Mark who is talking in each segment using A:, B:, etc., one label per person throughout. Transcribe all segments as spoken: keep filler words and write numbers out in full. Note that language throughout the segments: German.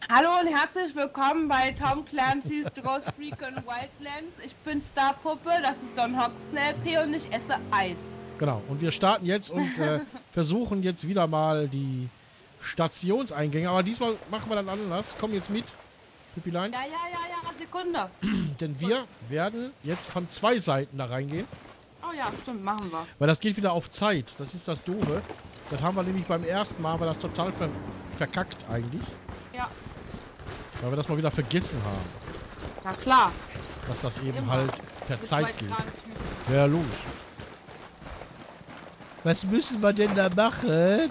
A: Hallo und herzlich willkommen bei Tom Clancy's Ghost Recon Wildlands. Ich bin Starpuppe, das ist Don Hoxton L P und ich esse Eis.
B: Genau, und wir starten jetzt und äh, versuchen jetzt wieder mal die Stationseingänge. Aber diesmal machen wir dann anders. Komm jetzt mit, Pippilein.
A: Ja, ja, ja, ja, Sekunde.
B: Denn wir werden jetzt von zwei Seiten da reingehen.
A: Oh ja, stimmt, machen wir.
B: Weil das geht wieder auf Zeit. Das ist das Doofe. Das haben wir nämlich beim ersten Mal, aber das total ver verkackt eigentlich.
A: Ja.
B: Weil wir das mal wieder vergessen haben.
A: Na klar.
B: Dass das eben
A: Immer.
B: halt per
A: Mit
B: Zeit
A: zwei
B: geht.
A: Kragentypen.
B: Ja, logisch. Was müssen wir denn da machen?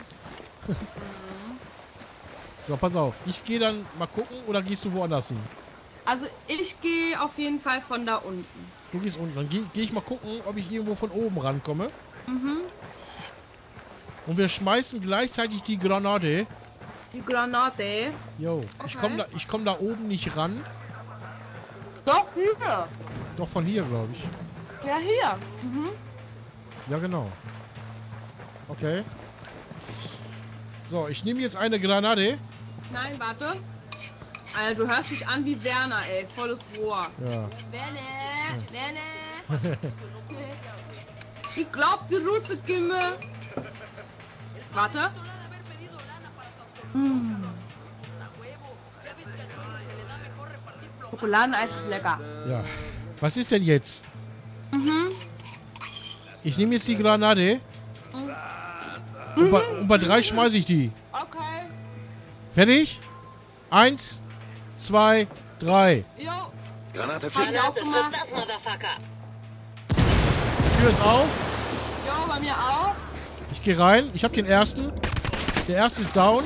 B: So, pass auf. Ich gehe dann mal gucken oder gehst du woanders hin?
A: Also ich gehe auf jeden Fall von da unten.
B: Du gehst unten. Dann gehe geh ich mal gucken, ob ich irgendwo von oben rankomme.
A: Mhm.
B: Und wir schmeißen gleichzeitig die Granate.
A: Die Granate.
B: Jo, ich komme da, ich komm da oben nicht ran.
A: Doch, hier.
B: Doch von hier, glaube ich.
A: Ja, hier. Mhm.
B: Ja, genau. Okay. So, ich nehme jetzt eine Granate.
A: Nein, warte. Alter, du hörst dich an wie Werner, ey. Volles Rohr.
B: Ja.
A: Werner, Werner. Ich glaub, die Russe Gimme. Warte. Mmh. Schokoladeneis ist lecker.
B: Ja. Was ist denn jetzt?
A: Mhm.
B: Ich nehme jetzt die Granate. Und bei, und bei drei schmeiße ich die.
A: Okay.
B: Fertig? Eins, zwei, drei.
A: Jo.
C: Granate
A: Hab
C: fliegt.
A: ich auch gemacht.
D: Das, Motherfucker.
B: Tür ist auf.
A: Jo, bei mir auch.
B: Ich gehe rein. Ich habe den ersten. Der erste ist down.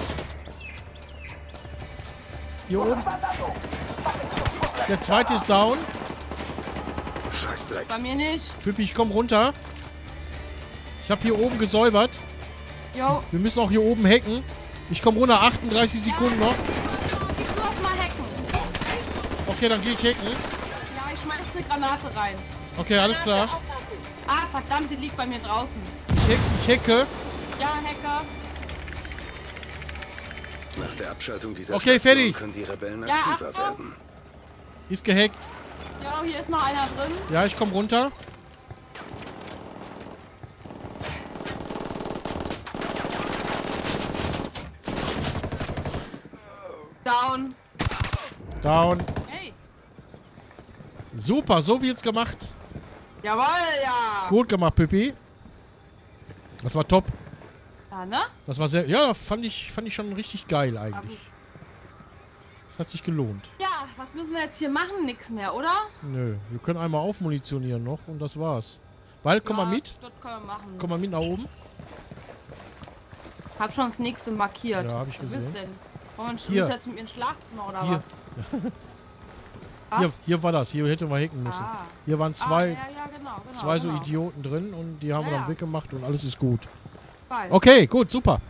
B: Hier oben. Der zweite ist down.
C: Scheißdreck.
A: Bei mir nicht.
B: Pippi, ich komm runter. Ich habe hier oben gesäubert.
A: Jo.
B: Wir müssen auch hier oben hacken. Ich komme runter. achtunddreißig Sekunden noch.
A: Ich muss mal hacken.
B: Okay, dann gehe ich hacken.
A: Ja, ich schmeiß eine Granate rein.
B: Okay, alles klar.
D: Aufpassen.
A: Ah, verdammt, die liegt bei mir draußen.
B: Ich, hack, ich hacke.
A: Ja, Hacker.
C: Nach der Abschaltung dieser
B: Okay,
C: Station
B: fertig.
C: können die Rebellen
A: Ja,
C: aktiver
A: Achtung.
C: werden.
B: Ist gehackt.
A: Jo, hier ist noch einer drin.
B: Ja, ich komme runter.
A: Down.
B: Down.
A: Hey.
B: Super, so wird's gemacht.
A: Jawohl, ja.
B: Gut gemacht, Pippi. Das war top.
A: Ja, ne?
B: Das war sehr... Ja, fand ich, fand ich schon richtig geil
A: Aber
B: eigentlich.
A: gut.
B: Das hat sich gelohnt.
A: Ja, was müssen wir jetzt hier machen? Nix mehr, oder?
B: Nö, wir können einmal aufmunitionieren noch und das war's. Weil, komm
A: ja,
B: mal mit.
A: Das können wir machen.
B: Komm mal mit nach oben.
A: Hab schon das nächste markiert.
B: Ja, hab ich
A: Was
B: gesehen.
A: willst du denn? Wollen wir
B: Hier.
A: uns jetzt mit mir ins Schlafzimmer oder
B: Hier.
A: was? Was?
B: Hier, hier war das. Hier hätten wir hacken müssen.
A: Ah.
B: Hier waren zwei,
A: Ah, ja, ja, genau, genau,
B: zwei so
A: genau.
B: Idioten drin und die haben wir
A: Ja,
B: dann
A: ja.
B: weggemacht und alles ist gut.
A: Weiß.
B: Okay, gut, super.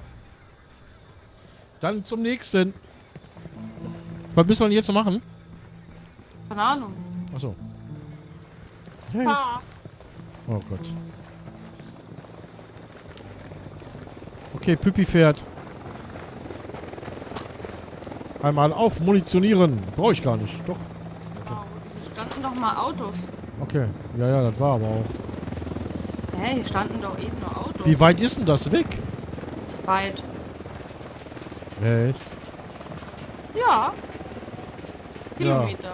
B: Dann zum nächsten. Was müssen wir denn jetzt noch machen?
A: Keine Ahnung.
B: Achso.
A: Ah.
B: Oh Gott. Okay, Pippi fährt. Einmal auf, munitionieren. Brauche ich gar nicht. Doch.
A: Wow, hier standen doch mal Autos.
B: Okay. Ja, ja, das war aber auch.
A: Hä, hier standen doch eben nur Autos.
B: Wie weit ist denn das weg?
A: weit?
B: Echt?
A: Ja. Kilometer.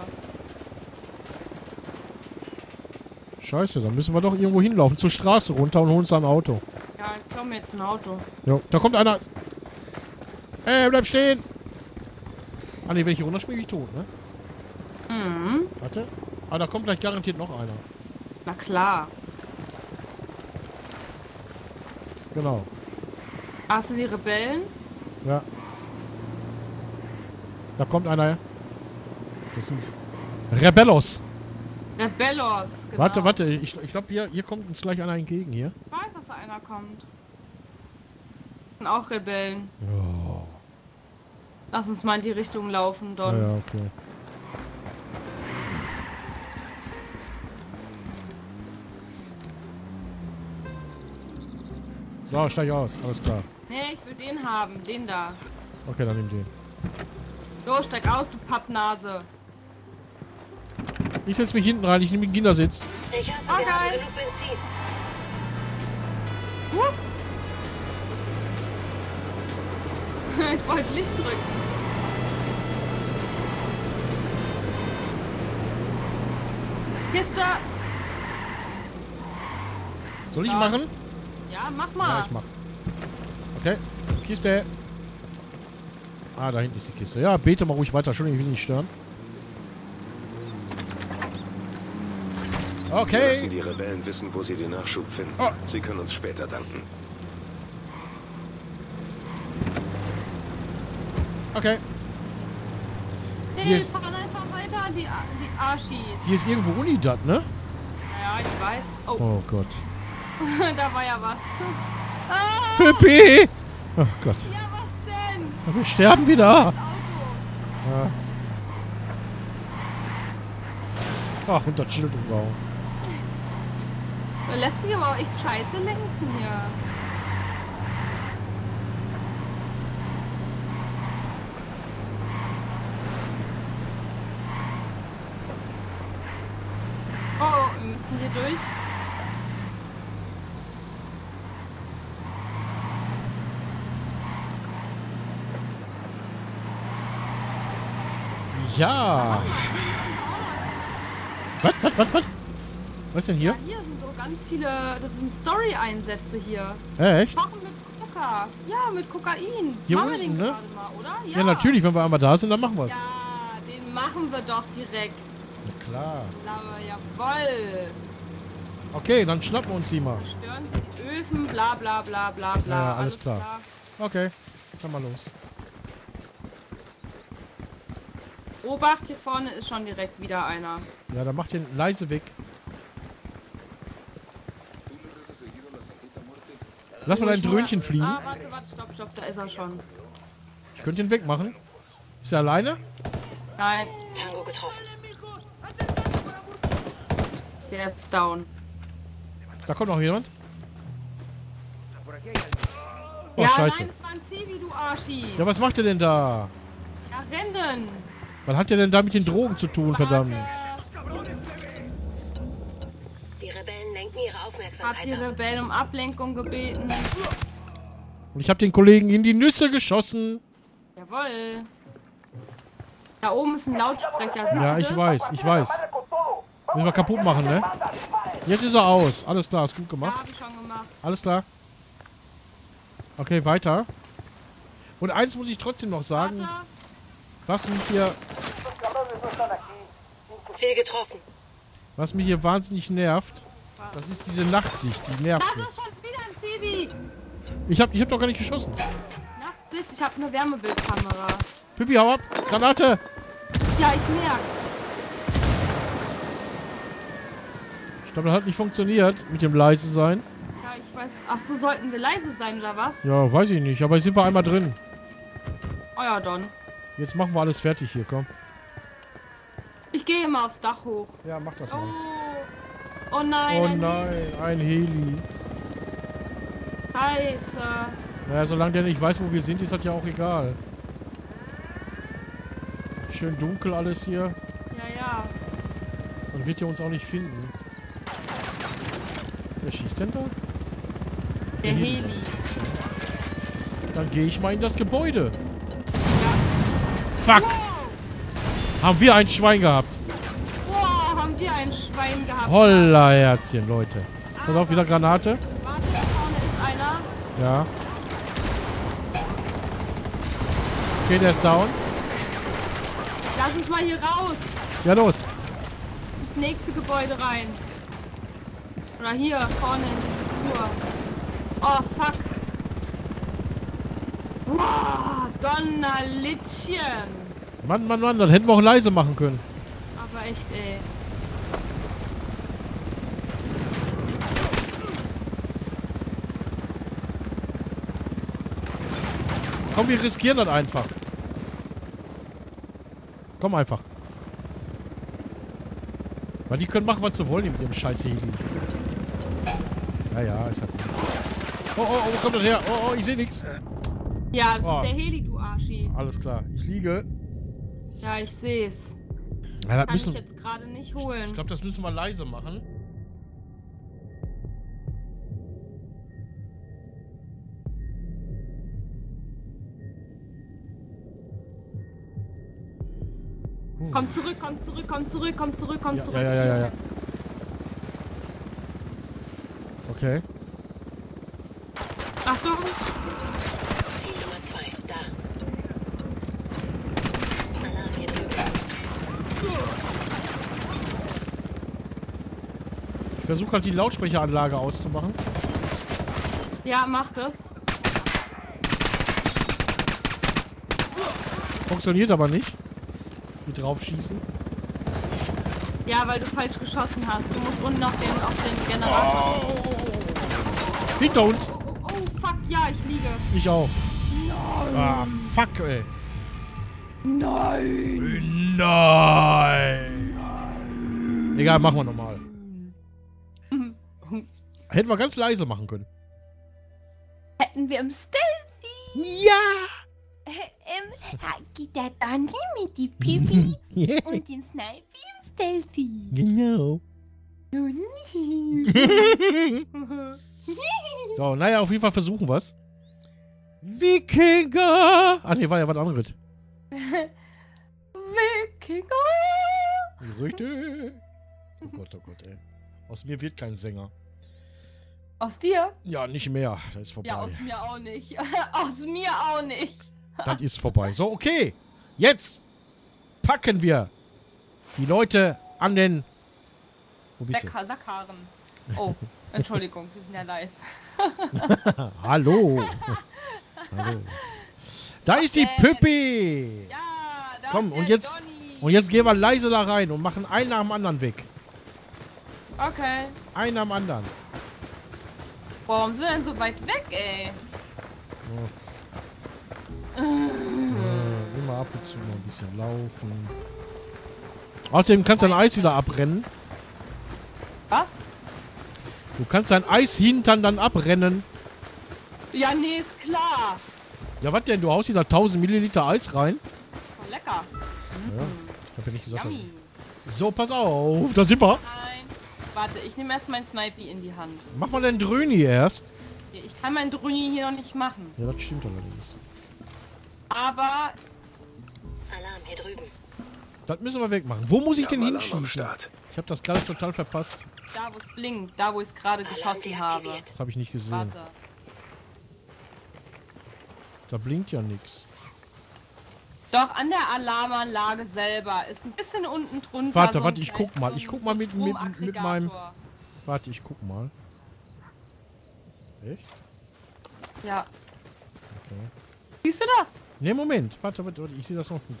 B: Scheiße, dann müssen wir doch irgendwo hinlaufen. Zur Straße runter und holen uns da ein Auto.
A: Ja, ich komme jetzt ein Auto.
B: Jo, da kommt einer. Ey, bleib stehen! Ah ne, wenn ich hier runterspringe, bin ich tot, ne?
A: Mhm.
B: Warte. Ah, da kommt gleich garantiert noch einer.
A: Na klar.
B: Genau.
A: Hast du die Rebellen?
B: Ja. Da kommt einer. Das sind Rebellos.
A: Rebellos, genau.
B: Warte, warte. Ich, ich glaube, hier, hier kommt uns gleich einer entgegen hier.
A: Ich weiß, dass da einer kommt. Und auch Rebellen.
B: Ja,
A: Lass uns mal in die Richtung laufen, Don.
B: ja, okay. So, steig aus. Alles klar.
A: Nee, ich will den haben. Den da.
B: Okay, dann nimm den.
A: So, steig aus, du Pappnase.
B: Ich setze mich hinten rein, ich nehme den Kindersitz.
D: Ich hoffe,
A: Okay.
D: wir haben genug Benzin.
A: Huch. Ich wollte Licht drücken. Kiste.
B: Soll ich
A: Ja.
B: machen?
A: Ja, mach
B: Ja,
A: mal.
B: ich mach. Okay, Kiste. Ah, da hinten ist die Kiste. Ja, bete mal ruhig weiter. Entschuldigung, ich will nicht stören.
C: Lassen
B: Okay.
C: die Rebellen wissen, wo sie den Nachschub finden.
B: Oh.
C: Sie können uns später danken.
B: Okay. Hier
A: Hey,
B: ist-
A: fahren einfach weiter an die, A- die Arschis.
B: Hier ist irgendwo Unidad, ne?
A: Ja, ich weiß. Oh,
B: Oh Gott.
A: da war ja was. Ah,
B: Pippi! Oh Gott.
A: ja, was denn?
B: Wir sterben wieder.
A: Auto.
B: Ja. Ach, unter Schildumbau.
A: Da lässt sich aber auch echt scheiße lenken hier. Oh, oh, wir müssen hier durch.
B: Ja. Was, was, was, was? Was ist denn hier?
A: Ja, hier sind so ganz viele, das sind Story-Einsätze hier.
B: Echt?
A: Machen mit Coca. Ja, mit Kokain.
B: Hier
A: machen wir
B: unten,
A: den
B: ne?
A: gerade mal, oder?
B: Ja, natürlich, wenn wir einmal da sind, dann machen wir es.
A: Ja, den machen wir doch direkt.
B: Na klar.
A: Aber jawoll.
B: Okay, dann schnappen wir uns die mal.
A: Stören Sie die Öfen, bla bla bla bla bla.
B: Ja, alles klar. Okay, dann mal los.
A: Obacht, hier vorne ist schon direkt wieder einer.
B: Ja, dann mach den leise weg. Lass mal dein Dröhnchen fliegen.
A: Ah, warte, warte, stopp, stopp, da ist er schon.
B: Ich könnte ihn wegmachen. Ist er alleine?
A: Nein,
D: Tango getroffen.
A: der ist down.
B: Da kommt noch jemand. Oh,
A: ja,
B: scheiße.
A: nein, es war ein Zivi, du Arschi.
B: Ja, was macht er denn da?
A: Ja, rennen.
B: Was hat der denn da mit den Drogen zu tun, verdammt?
D: Die Rebellen lenken ihre
A: Hab
D: Aufmerksamkeit
A: die
D: ab.
A: Rebellen um Ablenkung gebeten.
B: Und ich habe den Kollegen in die Nüsse geschossen.
A: Jawohl. Da oben ist ein Lautsprecher, siehst
B: Ja,
A: du
B: ich
A: das?
B: weiß, ich weiß. Müssen wir kaputt machen, ne? Jetzt ist er aus. Alles klar, ist gut
A: Ja,
B: gemacht.
A: hab ich schon gemacht.
B: Alles klar. Okay, weiter. Und eins muss ich trotzdem noch sagen,
A: Warte.
B: was mich hier,
D: Ziel getroffen.
B: was mich hier wahnsinnig nervt, das ist diese Nachtsicht, die nervt
A: Das
B: mich.
A: ist schon wieder ein Zivi.
B: Ich hab, ich hab doch gar nicht geschossen.
A: Nachtsicht, ich habe eine Wärmebildkamera.
B: Pippi, hau ab! Granate!
A: Ja, ich merk's.
B: Ich glaube, das hat nicht funktioniert mit dem leise sein.
A: Ja, ich weiß. Ach so, sollten wir leise sein oder was?
B: Ja, weiß ich nicht, aber jetzt sind wir einmal drin.
A: Oh ja, dann.
B: Jetzt machen wir alles fertig hier, komm.
A: Ich gehe mal aufs Dach hoch.
B: Ja, mach das
A: Oh.
B: mal.
A: Oh nein.
B: Oh
A: ein
B: nein, ein Heli.
A: Scheiße.
B: Naja, solange der nicht weiß, wo wir sind, ist das ja auch egal. Schön dunkel alles hier.
A: Ja, ja.
B: Dann wird er uns auch nicht finden. Wer schießt denn da?
A: Der Heli.
B: Dann gehe ich mal in das Gebäude.
A: Ja.
B: Fuck! Haben wir ein Schwein gehabt.
A: Boah, haben wir ein Schwein gehabt.
B: Holla Herzchen, Leute. Pass auf, wieder Granate.
A: Warte, da vorne ist einer.
B: Ja. Okay, der ist down.
A: Lass uns mal hier raus.
B: Ja, los.
A: Ins nächste Gebäude rein. Oder hier, vorne in die Tür. Oh, fuck. Boah, Donnerlittchen.
B: Mann, Mann, Mann, das hätten wir auch leise machen können.
A: Aber echt, ey.
B: Komm, wir riskieren das einfach. Komm einfach. Weil die können machen, was sie wollen mit ihrem scheiß Heli. Ja, ja, ist ja gut. Oh, oh, oh, wo kommt das her? Oh, oh, ich sehe nichts.
A: Ja, das
B: Oh.
A: ist der Heli, du Arschi.
B: Alles klar. Ich liege.
A: Ja, ich seh's.
B: Ja, das
A: Kann
B: müssen,
A: ich jetzt gerade nicht
B: ich
A: holen.
B: glaube, das müssen wir leise machen. Hm.
A: Komm zurück, komm zurück, komm zurück, komm zurück, komm
B: Ja,
A: zurück.
B: ja, ja, ja, ja. Okay.
A: Achtung.
D: Ziel Nummer zwei, da. Alarm hier drüben.
B: Ich versuche halt die Lautsprecheranlage auszumachen.
A: Ja, mach das.
B: Funktioniert aber nicht. Mit drauf schießen.
A: Ja, weil du falsch geschossen hast. Du musst unten auf den, auf den Generator.
B: Oh. Hinter uns.
A: Oh, oh, oh, fuck, ja, ich liege.
B: Ich auch. Ah, fuck, ey.
A: Nein.
B: Nein. Egal, machen wir nochmal. Hätten wir ganz leise machen können.
A: Hätten wir im Stealthy.
B: Ja.
A: Im, geht der Dani mit die Pipi und den Sniper im Stealthy.
B: Genau. So, naja, auf jeden Fall versuchen wir's. Wikinger! Ah, ne, war ja was anderes.
A: Wikinger.
B: Richtig. Oh Gott, oh Gott, ey. Aus mir wird kein Sänger.
A: Aus dir?
B: Ja, nicht mehr. Das ist vorbei.
A: Ja, aus mir auch nicht. Aus mir auch nicht.
B: Das ist vorbei. So, okay. Jetzt packen wir die Leute an den... Wo bist du?
A: Sack Sackhaaren. Oh, Entschuldigung, wir sind ja live.
B: Hallo. Hallo. Da ist die Püppi.
A: Ja, da
B: Komm,
A: ist
B: und
A: der
B: jetzt,
A: Donny.
B: und jetzt gehen wir leise da rein und machen einen nach dem anderen weg.
A: Okay.
B: Einen nach dem anderen.
A: Boah, warum sind wir denn so weit weg, ey?
B: So. Äh, immer ab und zu mal ein bisschen laufen. Außerdem kannst du dein Eis wieder abrennen.
A: Was?
B: Du kannst dein Eishintern dann abrennen.
A: Ja, nee, ist klar.
B: Ja, was denn? Du haust wieder tausend Milliliter Eis rein?
A: Oh, lecker.
B: Ja, ich hab ja nicht gesagt, dass...
A: Yummy.
B: So, pass auf. Da sind wir.
A: Nein. Warte, ich nehme erst mein Snipey in die Hand.
B: Mach mal den Dröni erst.
A: Ich kann meinen Drüni hier noch nicht machen.
B: Ja, das stimmt allerdings.
A: Aber
D: Alarm hier drüben.
B: Das müssen wir wegmachen. Wo muss ich
C: Wir
B: denn
C: haben Alarm am
B: hinschießen?
C: Start.
B: Ich habe das gerade total verpasst.
A: da, wo es blinkt, da, wo ich es gerade
D: Alarm
A: geschossen habe.
D: deaktiviert.
B: Das habe ich nicht gesehen.
A: Warte.
B: Da blinkt ja nichts.
A: Doch, an der Alarmanlage selber ist ein bisschen unten drunter.
B: Warte,
A: so
B: warte,
A: ein
B: ich
A: klein-
B: guck mal.
A: so ein
B: Ich guck mal mit- mit- mit meinem-
A: Stromaggregator.
B: Warte, ich guck mal. Echt?
A: Ja.
B: Okay.
A: Siehst du das?
B: Ne, Moment. Warte, warte, warte. Ich sehe das noch nicht.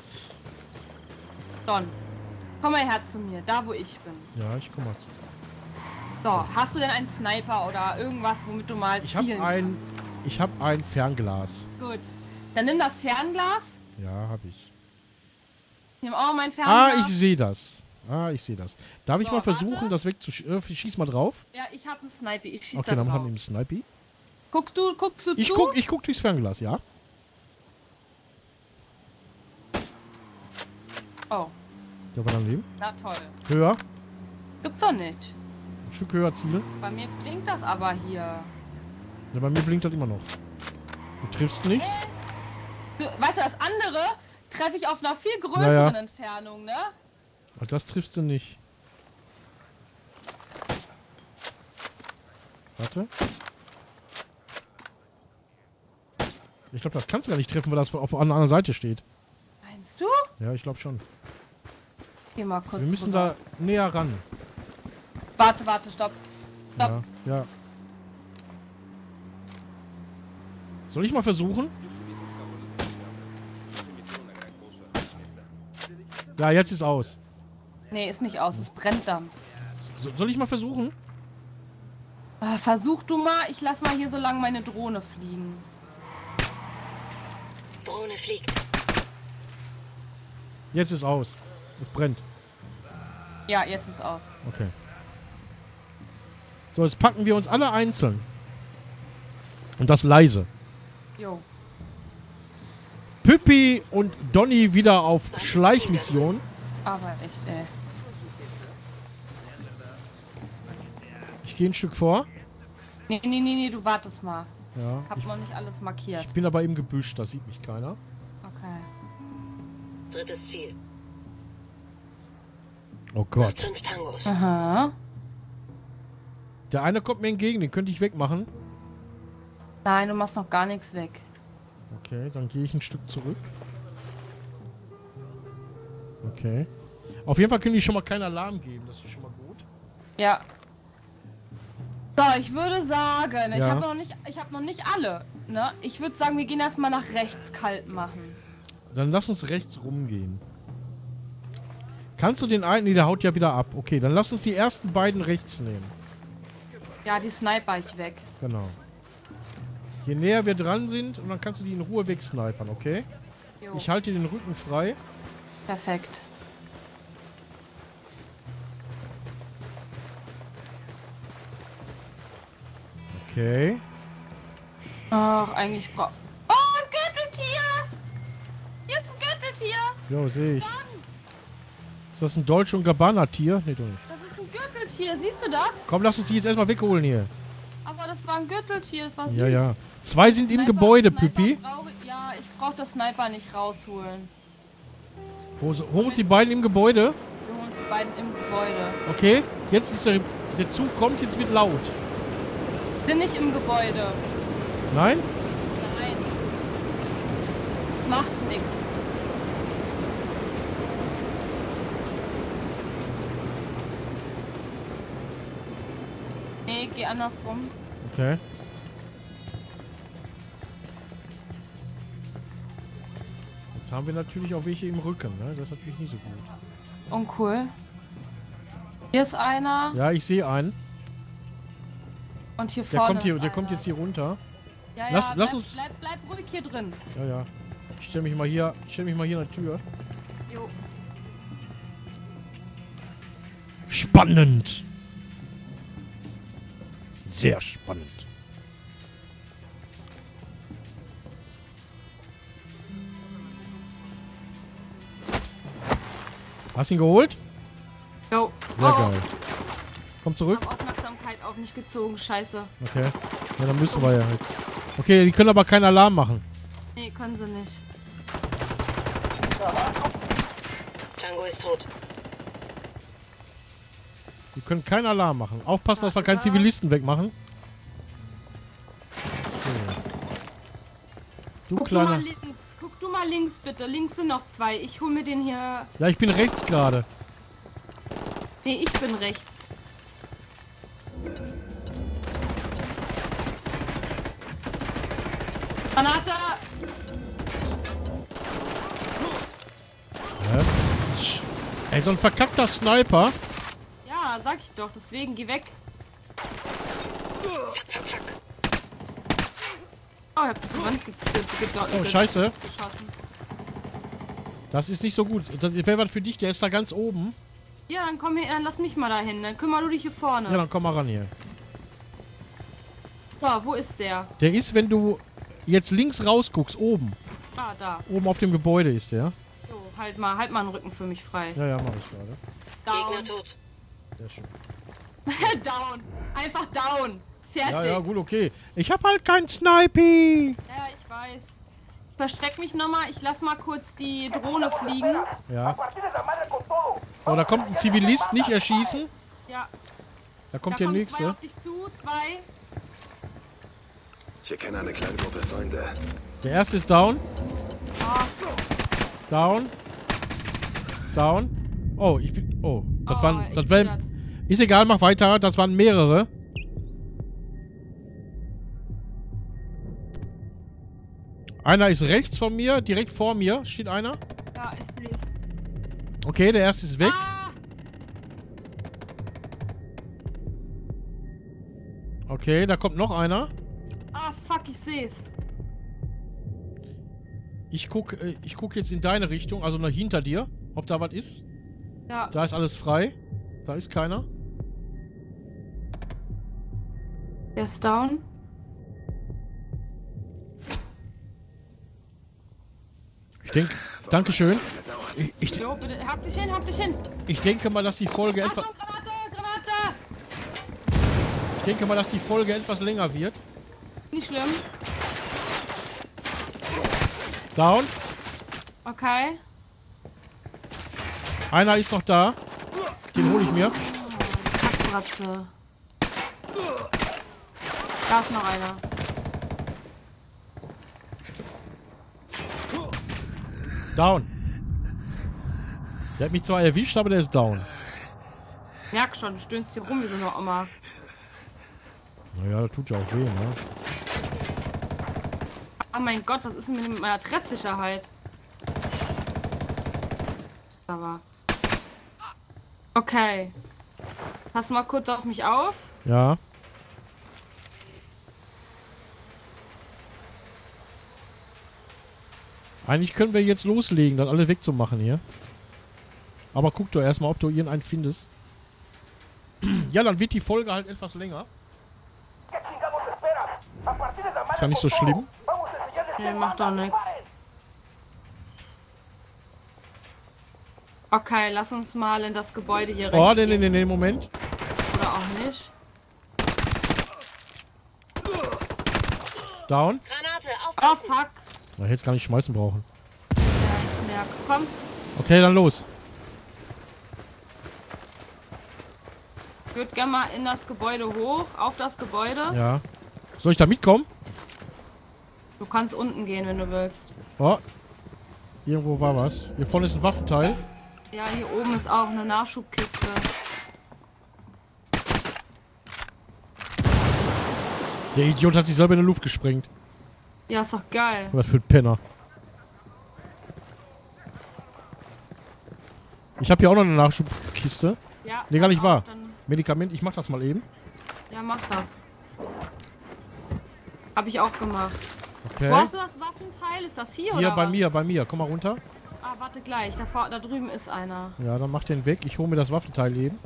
A: Don, komm mal her zu mir, da wo ich bin.
B: Ja, ich guck mal.
A: So, hast du denn einen Sniper oder irgendwas, womit du mal
B: Ich habe
A: zielen
B: ein... Ich habe ein Fernglas.
A: kannst? Gut. Dann nimm das Fernglas.
B: Ja, habe ich.
A: Ich nehme auch mein
B: Ah,
A: Fernglas.
B: ich sehe das. Ah, ich sehe das. Darf ich
A: So,
B: mal versuchen,
A: warte.
B: das wegzuschießen? Äh, schieß mal drauf.
A: Ja, ich habe einen Sniper. Ich schieße
B: Okay,
A: da
B: dann
A: drauf.
B: machen wir einen Snipey.
A: Guckst du, guckst du
B: Ich
A: zu?
B: guck, ich guck durchs Fernglas, ja.
A: Oh,
B: Der war daneben.
A: na toll.
B: Höher.
A: Gibt's doch nicht.
B: Ein Stück höher zielen.
A: Bei mir blinkt das aber hier.
B: Ja, bei mir blinkt das immer noch. Du triffst nicht.
A: Du, weißt du, das andere treffe ich auf einer viel größeren
B: Ja, ja.
A: Entfernung, ne?
B: Aber das triffst du nicht. Warte. Ich glaube, das kannst du gar nicht treffen, weil das auf der anderen Seite steht.
A: Meinst du?
B: Ja, ich glaube schon.
A: Geh mal kurz
B: Wir müssen
A: rüber.
B: da näher ran.
A: Warte, warte, stopp. Stopp.
B: Ja, ja. Soll ich mal versuchen? Ja, jetzt ist aus.
A: Nee, ist nicht aus, es brennt dann.
B: So, soll ich mal versuchen?
A: Ah, versuch du mal, ich lass mal hier so lange meine Drohne fliegen.
D: Drohne fliegt.
B: Jetzt ist aus. Es brennt.
A: Ja, jetzt ist aus.
B: Okay. So, jetzt packen wir uns alle einzeln. Und das leise.
A: Jo.
B: Püppi und Donny wieder auf Schleichmission.
A: Aber echt, ey.
B: Ich gehe ein Stück vor.
A: Nee, nee, nee, nee, du wartest mal.
B: Ja,
A: Hab
B: ich,
A: noch nicht alles markiert.
B: ich bin aber im Gebüsch, da sieht mich keiner.
A: Okay.
D: Drittes Ziel.
B: Oh Gott.
D: Fünf Tangos.
A: Aha.
B: Der eine kommt mir entgegen, den könnte ich wegmachen.
A: Nein, du machst noch gar nichts weg.
B: Okay, dann gehe ich ein Stück zurück. Okay. Auf jeden Fall können die schon mal keinen Alarm geben, das ist schon mal gut.
A: Ja. So, ich würde sagen, ich
B: Ja.
A: habe noch nicht, ich habe noch nicht alle. Ne? Ich würde sagen, wir gehen erstmal nach rechts kalt machen.
B: Dann lass uns rechts rumgehen. Kannst du den einen... Nee, der haut ja wieder ab. Okay, dann lass uns die ersten beiden rechts nehmen.
A: Ja, die sniper ich weg.
B: Genau. Je näher wir dran sind, und dann kannst du die in Ruhe wegsnipern, okay?
A: Jo.
B: Ich halte dir den Rücken frei.
A: Perfekt.
B: Okay.
A: Ach, eigentlich brauch... Oh, ein Gürteltier! Hier ist ein Gürteltier!
B: Jo, sehe ich. Ist das ein Dolce und Gabbana Tier? Nee, doch nicht.
A: Das ist ein Gürteltier, siehst du das?
B: Komm, lass uns die jetzt erstmal wegholen hier.
A: Aber das war ein Gürteltier, das war süß.
B: Ja, ja. Zwei sind im
A: Sniper-
B: Gebäude,
A: Sniper
B: Püppi.
A: brauch ich- Ja, ich brauch das Sniper nicht rausholen.
B: Wo, holen uns die beiden im Gebäude.
A: Wir holen uns die beiden im Gebäude.
B: Okay, jetzt ist der, der Zug kommt, jetzt wird laut.
A: Bin nicht im Gebäude.
B: Nein?
A: Nein. Macht nix. Nee, geh andersrum.
B: Okay. Jetzt haben wir natürlich auch welche im Rücken, ne? Das ist natürlich nicht so gut.
A: Uncool. Hier ist einer.
B: Ja, ich sehe einen.
A: Und hier
B: Der
A: vorne
B: kommt hier,
A: ist
B: der kommt
A: einer.
B: jetzt hier runter.
A: Ja,
B: Lass-
A: ja,
B: lass
A: bleib,
B: uns-
A: Bleib, bleib ruhig hier drin.
B: Ja, ja. Ich stelle mich mal hier, ich stelle mich mal hier an der Tür.
A: Jo.
B: Spannend. Sehr spannend. Hast du ihn geholt?
A: Jo.
B: Sehr
A: oh,
B: geil. Komm zurück.
A: Hab Aufmerksamkeit auf mich gezogen, scheiße.
B: Okay. Ja, dann müssen wir ja jetzt. Okay, die können aber keinen Alarm machen.
A: Nee, können sie nicht.
D: Tango ist tot.
B: Die können keinen Alarm machen. Aufpassen, dass wir keinen
A: Ja.
B: Zivilisten wegmachen. So. Du
A: Guck du mal
B: kleiner.
A: links. Guck du mal links, bitte. Links sind noch zwei. Ich hol mir den hier.
B: Ja, ich bin rechts gerade.
A: Nee, ich bin rechts. Granate!
B: Hä? Sch- Ey, so ein verkackter Sniper.
A: Ja, sag ich doch. Deswegen, geh weg. Oh, ich hab die Wand ge ge ge
B: Oh,
A: ge
B: scheiße.
A: geschossen.
B: Das ist nicht so gut. Das wäre was für dich, der ist da ganz oben.
A: Ja, dann komm hier, dann lass mich mal dahin. Dann kümmer du dich hier vorne.
B: Ja, dann komm mal ran hier.
A: So, wo ist der?
B: Der ist, wenn du jetzt links rausguckst, oben.
A: Ah, da.
B: Oben auf dem Gebäude ist der.
A: So, halt mal, halt mal den Rücken für mich frei.
B: Ja, ja, mach ich gerade.
D: Gegner
A: Down.
D: tot.
B: Sehr schön.
A: Down. Einfach down. Fertig.
B: Ja, ja, gut, okay. Ich hab halt keinen Snipey.
A: Ja, ich weiß. Versteck mich nochmal. Ich lass mal kurz die Drohne fliegen.
B: Ja. Oh, da kommt ein Zivilist, nicht erschießen.
A: Ja,
B: Da kommt
A: da
B: der
A: kommen
B: nächste.
A: zwei auf dich zu. Zwei.
C: Ich erkenne eine kleine Gruppe Feinde.
B: Der erste ist down.
A: Ah,
B: Down. Down. Oh, ich bin... Oh, das
A: oh,
B: waren...
A: ich
B: Das
A: bin
B: waren...
A: das.
B: Ist egal, mach weiter. Das waren mehrere. Einer ist rechts von mir, direkt vor mir steht einer.
A: Ja, ich seh's.
B: Okay, der erste ist weg.
A: Ah!
B: Okay, da kommt noch einer.
A: Ah, fuck, ich seh's.
B: Ich guck, äh, ich guck jetzt in deine Richtung, also nach hinter dir, ob da was ist.
A: Ja,
B: Da ist alles frei. Da ist keiner.
A: der ist down.
B: Ja, denke, Dankeschön. Ich, ich,
A: Jo, bitte, hab dich hin, hab dich hin.
B: ich denke mal, dass die Folge etwas...
A: Achtung, Granate, Granate.
B: Ich denke mal, dass die Folge etwas länger wird.
A: Nicht schlimm.
B: Down.
A: Okay.
B: Einer ist noch da. Den hole ich mir.
A: Kackbratze. Da ist noch einer.
B: Down. Der hat mich zwar erwischt, aber der ist down.
A: Merk schon, du stöhnst hier rum wie so eine Oma.
B: Naja, das tut ja auch weh, ne?
A: Oh mein Gott, was ist denn mit meiner Treffsicherheit? Da war. Okay. Pass mal kurz auf mich auf.
B: Ja. Eigentlich können wir jetzt loslegen, das alle wegzumachen hier. Aber guck doch erstmal, ob du irgendeinen findest. Ja, dann wird die Folge halt etwas länger. Ist ja nicht so schlimm.
A: Nee, macht doch nichts. Okay, lass uns mal in das Gebäude hier rechts
B: Oh, nee, nee,
A: gehen.
B: nee, nee, Moment.
A: Oder auch nicht.
B: Down.
D: Granate,
A: Oh,
D: aufpassen!
A: fuck.
B: Na, hätte es gar nicht schmeißen brauchen.
A: Ja, ich merk's. Komm.
B: Okay, dann los.
A: Ich würde gerne mal in das Gebäude hoch. Auf das Gebäude.
B: Ja. Soll ich da mitkommen?
A: Du kannst unten gehen, wenn du willst.
B: Oh. Irgendwo war was. Hier vorne ist ein Waffenteil.
A: Ja, hier oben ist auch eine Nachschubkiste.
B: Der Idiot hat sich selber in die Luft gesprengt.
A: Ja, ist doch geil.
B: Was für ein Penner. Ich habe hier auch noch eine Nachschubkiste.
A: Ja,
B: Nee, gar nicht
A: pass
B: wahr.
A: auf, dann-
B: Medikament, ich mach das mal eben.
A: Ja, mach das. Hab ich auch gemacht.
B: Okay.
A: Wo hast du das Waffenteil? Ist das hier,
B: Hier
A: oder
B: bei
A: was?
B: mir, bei mir. Komm mal runter.
A: Ah, warte gleich. Da, vor, da drüben ist einer.
B: Ja, dann mach den weg. Ich hole mir das Waffenteil eben.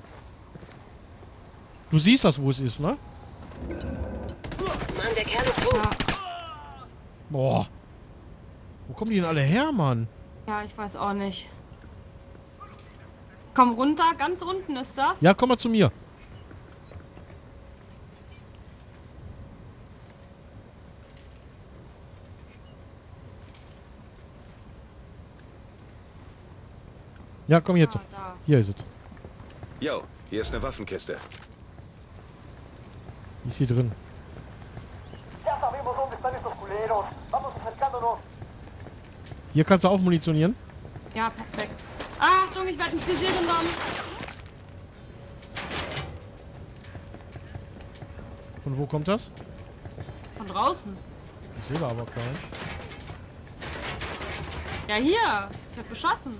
B: Du siehst das, wo es ist, ne?
D: Mann, der Kerl ist tot.
A: Ja,
B: Boah. Wo kommen die denn alle her, Mann?
A: ja, ich weiß auch nicht. Komm runter. Ganz unten ist das.
B: Ja, komm mal zu mir. Ja, komm jetzt.
A: Ah, da.
B: Hier ist es.
C: Yo, hier ist eine Waffenkiste.
B: Die ist hier drin.
E: Ya sabemos dónde están estos culeros. Vamos acercándonos.
B: Hier kannst du auch munitionieren.
A: Ja, perfekt. Ah, Achtung, ich werde ins Visier genommen.
B: Von wo kommt das?
A: Von draußen.
B: Ich sehe da aber keinen.
A: Ja, hier. Ich hab beschossen.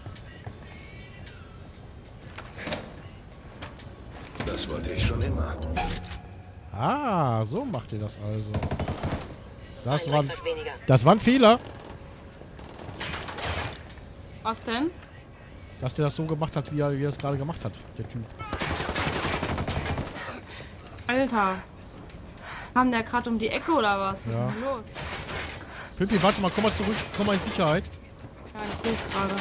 C: Das wollte ich schon immer.
B: Ah, so macht ihr das also. Das
D: Ein
B: war, ein,
D: Drecksack weniger.
B: das war ein Fehler,
A: Was denn?
B: dass der das so gemacht hat, wie er, wie er es gerade gemacht hat, der Typ.
A: Alter. Kam der gerade um die Ecke oder was? Was
B: Ja.
A: ist denn los?
B: Pimpi, warte mal, komm mal zurück, komm mal in Sicherheit.
A: Ja, ich sehe es gerade.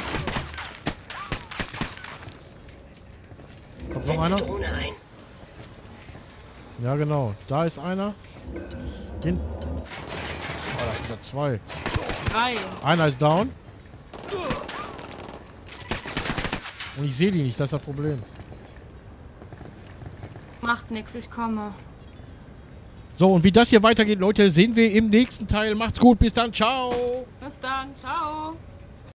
B: Kommt noch
D: Setz
B: einer?
D: die Drohne ein.
B: Ja, genau. Da ist einer. Den. Oh, da sind ja zwei.
A: Drei.
B: Einer ist down. Und ich sehe die nicht, das ist das Problem.
A: Macht nix, ich komme.
B: So, und wie das hier weitergeht, Leute, sehen wir im nächsten Teil. Macht's gut, bis dann, ciao!
A: Bis dann. Ciao.